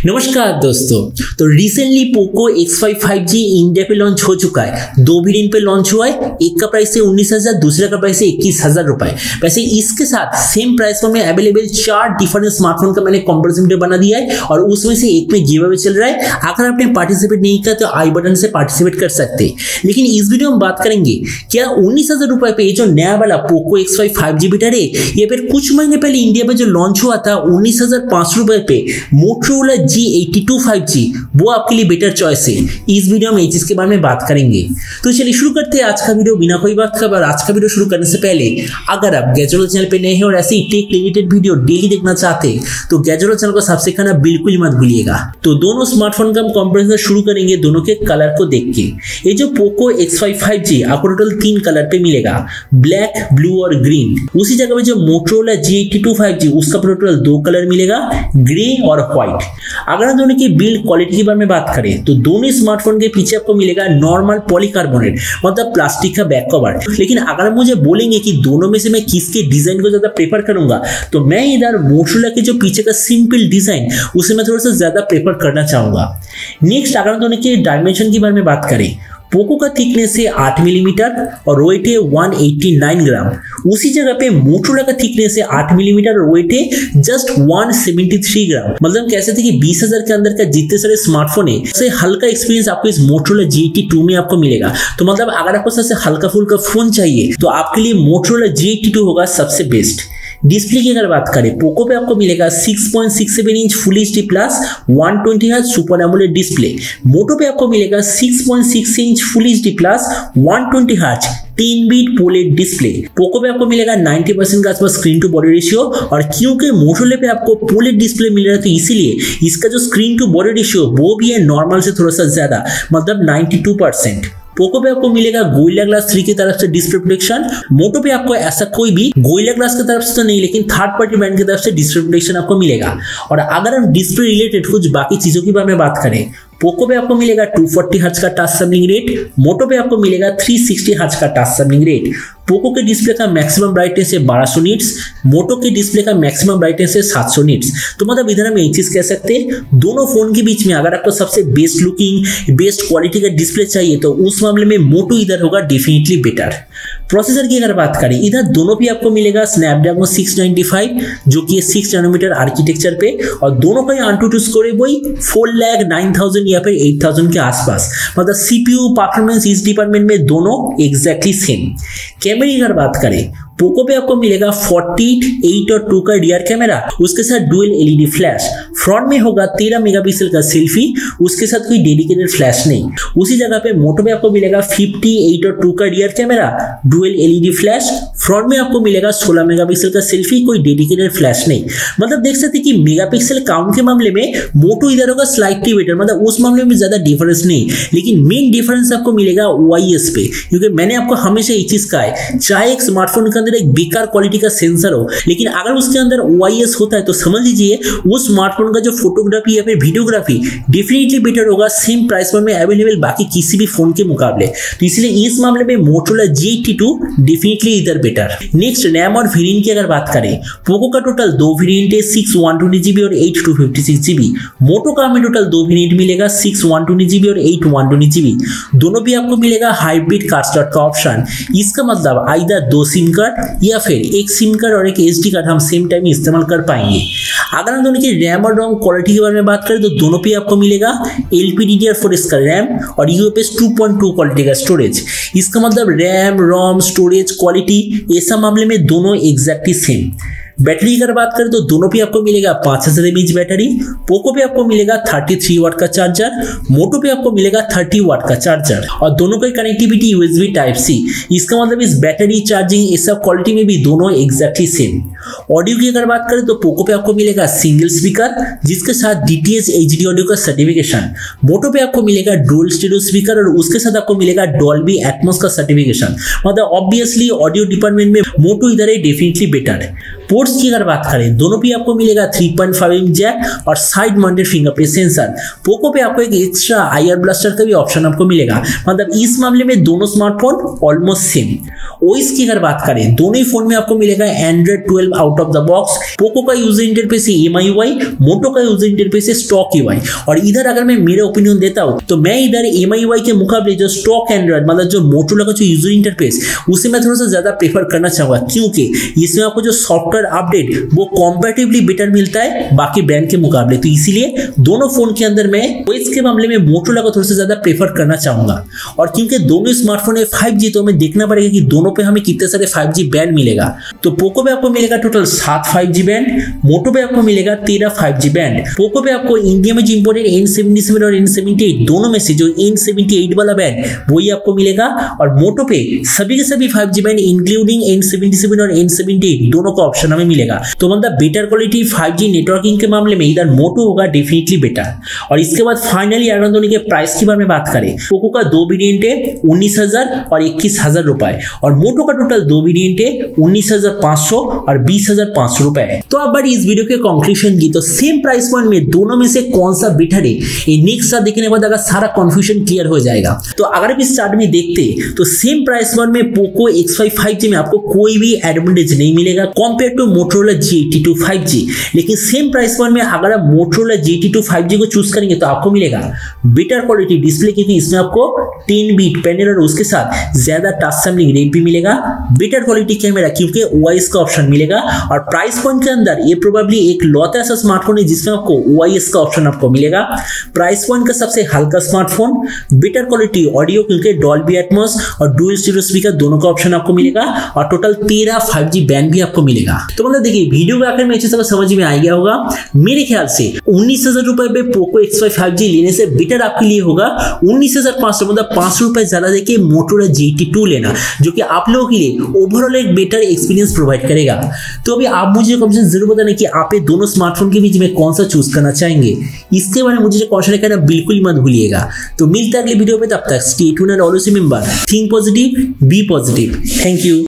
नमस्कार दोस्तों। तो recently Poco X5 5G India पे लॉन्च हो चुका है। दो वेरिएंट पे लॉन्च हुआ है। एक का प्राइस है 19,000, दूसरे का प्राइस है 21,000 रुपए। वैसे इसके साथ सेम प्राइस में अवेलेबल 4 डिफरेंट स्मार्टफोन का मैंने कंपैरिजन वीडियो बना दिया है और उसमें से एक में गिव अवे चल रहा है। अगर आपने पार्टिसिपेट नहीं किया तो आई बटन से पार्टिसिपेट कर सकते हैं। लेकिन इस वीडियो में बात करेंगे क्या 19,000 रुपए पे जो नया वाला पोको X5 5G बेटर है, ये फिर कुछ महीने पहले इंडिया में जो लॉन्च हुआ था 19,500 रुपए पे मोटोरोला G82 5G, वो आपके लिए बेटर चॉइस है। इस वीडियो में इस चीज के बारे में बात करेंगे। तो चलिए शुरू करते हैं आज का वीडियो बिना कोई बात का। आज का वीडियो शुरू करने से पहले अगर आप गैजेट चैनल पे नए हैं और ऐसे ही टेक रिलेटेड वीडियो डेली देखना चाहते हैं तो गैजेट चैनल को सब्सक्राइब करना बिल्कुल मत भूलिएगा। तो दोनों स्मार्टफोन का हम कंपैरिजन शुरू करेंगे दोनों के कलर को देख के। ये जो पोको X5 5G आपको टोटल 3 कलर पे मिलेगा, ब्लैक, ब्लू और ग्रीन। उसी जगह पे जो मोटोरोला G82 5G उसका टोटल 2 कलर मिलेगा, ग्रे और व्हाइट। अगर हम दोनों की बिल्ड क्वालिटी के बारे में बात करें तो दोनों स्मार्टफोन के पीछे आपको मिलेगा नॉर्मल पॉलीकार्बोनेट मतलब प्लास्टिक का बैक कवर। लेकिन अगर मुझे बोलेंगे कि दोनों में से मैं किसके डिजाइन को ज्यादा प्रेफर करूंगा तो मैं इधर मोटोरोला के जो पीछे का सिंपल डिजाइन उसे मैं थोड़ा सा ज्यादा प्रेफर करना चाहूंगा। नेक्स्ट अगर हम दोनों के डायमेंशन के बारे में बात करें, पोको का थिकनेस है 8 मिलीमीटर और वेट है 189 ग्राम। उसी जगह पे मोटोरोला का थिकनेस है 8 मिलीमीटर और वेट है जस्ट 173 ग्राम। मतलब कैसे थे कि 20,000 के अंदर का जितने सारे स्मार्टफोन है सबसे हल्का एक्सपीरियंस आपको इस मोटोरोला G82 में आपको मिलेगा। तो मतलब अगर आपको सबसे हल्का फुल्का फोन चाहिए तो आपके लिए मोटोरोला G82 होगा सबसे बेस्ट। डिस्प्ले की अगर बात करें, पोको पे आपको मिलेगा 6.67 inch full HD plus 120 hertz super AMOLED display. Moto पे आपको मिलेगा 6.6 inch full HD plus 120 hertz 10 bit POLED display. Poco पे आपको मिलेगा 90% का आसपास स्क्रीन टू बॉडी रेशियो और क्योंकि मोटोरोला पे आपको पोलेड डिस्प्ले मिल रहा है तो इसीलिए इसका जो स्क्रीन टू बॉडी रेशियो वो भी है नॉर्मल से थोड़ा सा ज्यादा, मतलब 92%। पोको पे आपको मिलेगा गोरिल्ला ग्लास 3 की तरफ से डिस्प्ले प्रोटेक्शन। मोटो पे आपको ऐसा कोई भी गोरिल्ला ग्लास की तरफ से तो नहीं, लेकिन थर्ड पार्टी ब्रांड की तरफ से डिस्प्ले प्रोटेक्शन आपको मिलेगा। और अगर हम डिस्प्ले रिलेटेड कुछ बाकी चीजों के बारे में बात करें, पोको पे आपको मिलेगा 240 हर्ट्ज का टच सैंपलिंग रेट, मोटो पे आपको मिलेगा 360 हर्ट्ज का टच सैंपलिंग रेट। पोको के डिस्प्ले का मैक्सिमम ब्राइटनेस है 1200 निट्स, मोटो के डिस्प्ले का मैक्सिमम ब्राइटनेस है 700 निट्स। तो मतलब इधर हम एक चीज कह सकते हैं, दोनों फोन के बीच में अगर आपको सबसे बेस्ट लुकिंग बेस्ट क्वालिटी का डिस्प्ले चाहिए तो उस मामले में मोटो इधर होगा डेफिनेटली बेटर। प्रोसेसर की अगर बात करें, इधर दोनों पे आपको मिलेगा स्नैपड्रैगन 695 जो कि 6 नैनोमीटर आर्किटेक्चर पे और दोनों का AnTuTu स्कोर है वही 4,09,000 या फिर 8,000 के आसपास। मतलब सीपीयू परफॉर्मेंस इस डिपार्टमेंट में दोनों एग्जैक्टली सेम। कैमरे की अगर बात करें, पोको पे आपको मिलेगा 40, 8 और 2 का डीआर कैमरा, उसके साथ डुअल एलईडी फ्लैश। फ्रंट में होगा 13 मेगापिक्सल का सेल्फी, उसके साथ कोई डेडिकेटेड फ्लैश नहीं। उसी जगह पे मोटो पे आपको मिलेगा 50, 8 और 2 का DR camera, dual LED flash. Front में आपको मिलेगा 16 मेगापिक्सल का सेल्फी, कोई डेडिकेटेड फ्लैश नहीं। मतलब देख सकते कि मेगापिक्सल काउंट के मामले में मोटो इधर होगा स्लाइटली बेटर, मतलब उस मामले में ज्यादा डिफरेंस नहीं। लेकिन मेन डिफरेंस आपको मिलेगा OIS पे, क्योंकि मैंने आपको हमेशा ये चीज कहा है, चाहे एक स्मार्टफोन के अंदर एक बेकार क्वालिटी का सेंसर हो, लेकिन अगर उसके अंदर OIS होता है तो समझ लीजिए वो स्मार्टफोन का जो फोटोग्राफी या फिर वीडियोग्राफी डेफिनेटली बेटर होगा सेम प्राइस में अवेलेबल बाकी किसी भी फोन के मुकाबले। तो इसलिए इस मामले में मोटोरोला G82 डेफिनेटली इधर बेटर। नेक्स्ट रैम और वेरिएंट की अगर बात करें, पोको का टोटल 2 वेरिएंट है, 6 128GB और 8 256GB। मोटो का हमें टोटल 2 वेरिएंट मिलेगा, 6 128GB और 8 128GB। दोनों भी आपको मिलेगा हाइब्रिड कार्ड स्लॉट का ऑप्शन। इसका मतलब आइदर 2 सिम कार्ड या फिर एक सिम कार्ड और एक एसडी कार्ड हम सेम टाइम में इस्तेमाल कर पाएंगे। अगर हम दोनों की रैम और रोम क्वालिटी के बारे में बात करें तो दोनों पे आपको मिलेगा LPDDR4 इसका रैम और UFS 2.2 क्वालिटी का स्टोरेज। इसका मतलब रैम, रोम, स्टोरेज, क्वालिटी ऐसा मामले में दोनों एग्जैक्टली सेम। बैटरी की अगर बात करें तो दोनों पे आपको मिलेगा 5000 mAh बैटरी। पोको पे आपको मिलेगा 33 वाट का चार्जर, मोटो पे आपको मिलेगा 30 वाट का चार्जर और दोनों की कनेक्टिविटी USB Type-C। इसका मतलब इस बैटरी चार्जिंग इस सब क्वालिटी में भी दोनों एग्जैक्टली सेम। ऑडियो की अगर बात करें तो पोको पे आपको मिलेगा सिंगल स्पीकर जिसके साथ DTS HD ऑडियो का सर्टिफिकेशन। मोटो पे आपको मिलेगा डुअल स्टीरियो स्पीकर और उसके साथ आपको मिलेगा डॉल्बी एटमॉस का सर्टिफिकेशन। मतलब ऑब्वियसली ऑडियो डिपार्टमेंट में मोटो इधर है डेफिनेटली बेटर है। पोर्ट्स पोर्ट्स की अगर बात करें, दोनों पे आपको मिलेगा 3.5 जैक और side mounted fingerprint sensor. Poco पे आपको एक एक्स्ट्रा आईआर ब्लास्टर का भी ऑप्शन आपको मिलेगा। मतलब इस मामले में दोनों स्मार्टफोन ऑलमोस्ट सेम। ओएस की अगर बात करें, दोनों ही फोन में आपको मिलेगा Android 12 out of the box. Poco का यूजर इंटरफेस है MIUI, मोटो का यूजर इंटरफेस है स्टॉक UI। और इधर अगर मैं मेरा ओपिनियन देता हूं तो मैं इधर MIUI के मुकाबले जो स्टॉक एंड्रॉइड मतलब जो मोटोरोला का जो यूजर इंटरफेस उसे मैं थोड़ा सा ज्यादा प्रेफर करना चाहूंगा, क्योंकि इसमें आपको जो सॉफ्टवेयर अपडेट वो कंपैटिबली बेटर मिलता है बाकी ब्रांड के मुकाबले। तो इसीलिए दोनों फोन के अंदर मैं ओएस के मामले में मोटोरोला को थोड़ा सा ज्यादा प्रेफर करना चाहूंगा। और क्योंकि दोनों स्मार्टफोन है 5G, तो हमें देखना पड़ेगा कि दोनों पे हमें कितने सारे 5G बैंड मिलेगा। तो पोको पे आपको मिलेगा टोटल 7 5G बैंड, मोटो पे आपको मिलेगा 13 5G बैंड। पोको पे आपको इंडिया में जो इंपोर्टेड N77 और N78 दोनों में से जो N78 वाला बैंड वही आपको मिलेगा। और मोटो पे सभी के सभी 5G बैंड इंक्लूडिंग N77 और N78 दोनों का ऑप्शन हमें मिलेगा। तो मतलब बेटर क्वालिटी 5G नेटवर्किंग के मामले में इधर मोटो होगा डेफिनेटली बेटर। और इसके बाद फाइनली अगर दोनों के प्राइस के बारे में बात करें, पोको का 2 वेरिएंट है 19,000 और 21,000 रुपए, और मोटो का टोटल 2 वेरिएंट है 19,500 और 20,500 रुपए। तो अब बारी इस वीडियो के कंक्लूजन की, तो सेम प्राइस पॉइंट में दोनों में से कौन सा बेटर है, ये नेक्स्ट साथ देखने के बाद अगर सारा कंफ्यूजन क्लियर हो जाएगा। तो अगर आप इस स्टार्ट में देखते तो सेम प्राइस पॉइंट में पोको X5 5G में आपको कोई भी एडवांटेज नहीं मिलेगा compare to Motorola G82 5G। लेकिन सेम प्राइस पॉइंट में अगर आप मोटोरोला G82 5G को चूज करेंगे तो आपको मिलेगा बेटर क्वालिटी डिस्प्ले, क्योंकि इसमें आपको 10 बीट पैनल और उसके साथ ज्यादा टच सैम्पलिंग रेट भी मिलेगा। बेटर क्वालिटी कैमरा क्योंकि OIS का ऑप्शन मिलेगा। और प्राइस पॉइंट के अंदर ये प्रोबेबली एक लौता ऐसा स्मार्टफोन है जिसमें आपको OIS का ऑप्शन आपको मिलेगा। प्राइस पॉइंट का सबसे हल्का स्मार्टफोन, बेटर क्वालिटी ऑडियो क्योंकि डॉल्बी एटमॉस और डुअल स्टीरियो स्पीकर दोनों का ऑप्शन आपको मिलेगा। और टोटल 13 5G बैंड भी आपको मिलेगा। तो मतलब देखिए वीडियो के आखिर में अच्छे से समझ में आ गया होगा। मेरे ख्याल से 19,000 रुपए पे पोको X5 5G लेने से बेटर आपके लिए होगा 19,500 मतलब 500 रुपए ज्यादा देके मोटोरोला G82 लेना, जो कि आप लोगों के लिए ओवरऑल एक बेटर एक्सपीरियंस प्रोवाइड करेगा। तो अभी आप मुझे कमेंट जरूर बताना कि आप ये दोनों स्मार्टफोन के बीच में कौन सा चूज करना चाहेंगे। इसके बारे में मुझे क्वेश्चन करना बिल्कुल मत भूलिएगा। तो मिलता है अगले वीडियो में, तब तक stay tuned and always remember think positive, be positive. Thank you.